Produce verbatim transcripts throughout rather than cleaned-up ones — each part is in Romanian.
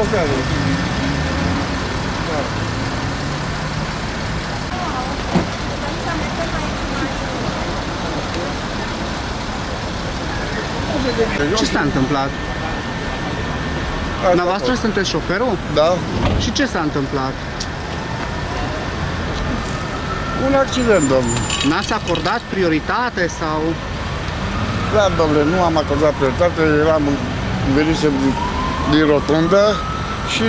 șoferul. Ce s-a întâmplat? Dumneavoastră sunteți șoferul? Da. Și ce s-a întâmplat? Un accident, domnule. N-ați acordat prioritate sau... Da, domnule, nu am acordat prioritate, eram venisem din rotundă și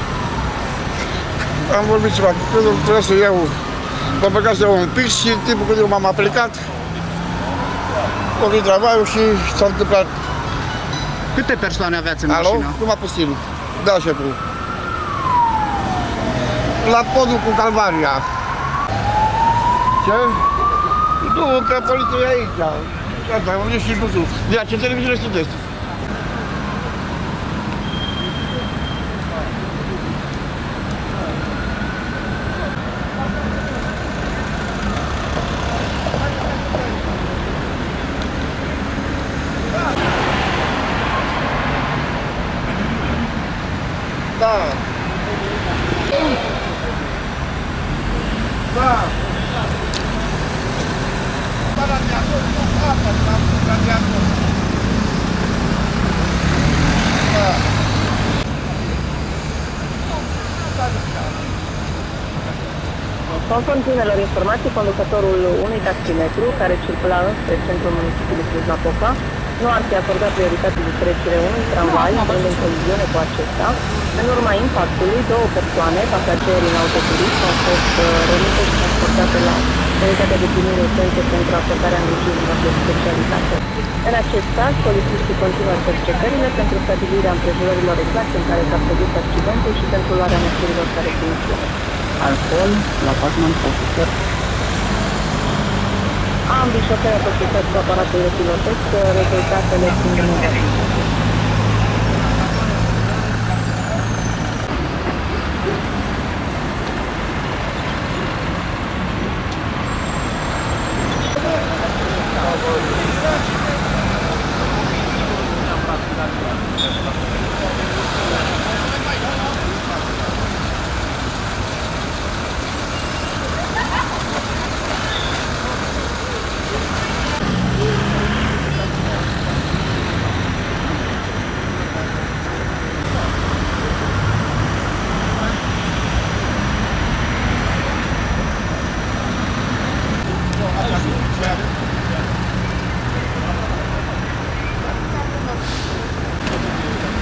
am vorbit ceva, cred că trebuia să iau, m-am plecat să iau un pic și în timpul când m-am aplicat, o venit tramvaiul și s-a întâmplat. Câte persoane aveați în Alo? mașină? Numai puțin. Da, șeful. La podul cu Calvaria. Ce? Nu, că poliția e aici. Asta, am venit și busul. De ce televiziune sunteți? Da. Da. Da, radiator, nu apă, radiator. Da. Conform primelor informații, conducătorul unui taximetru care circula înspre centrul municipiului Cluj-Napoca nu ar fi acordat prioritate de trecere unui tramvai în coliziune cu acesta. În urma impactului, două persoane, pasageri în autoturism, au fost rănite și transportate la unitatea de primire urgență pentru acordarea îngrijirilor de specialitate. În acest caz, polițiștii continuă cercetările pentru stabilirea împrejurărilor exacte în care s-a produs accidentul și pentru luarea măsurilor care se impun. Alcool, la Pacman, ofițer. Ambii șoferi au fost cu aparatul de pilotec, rezultatele fiind negative.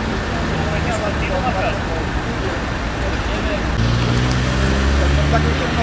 Dacă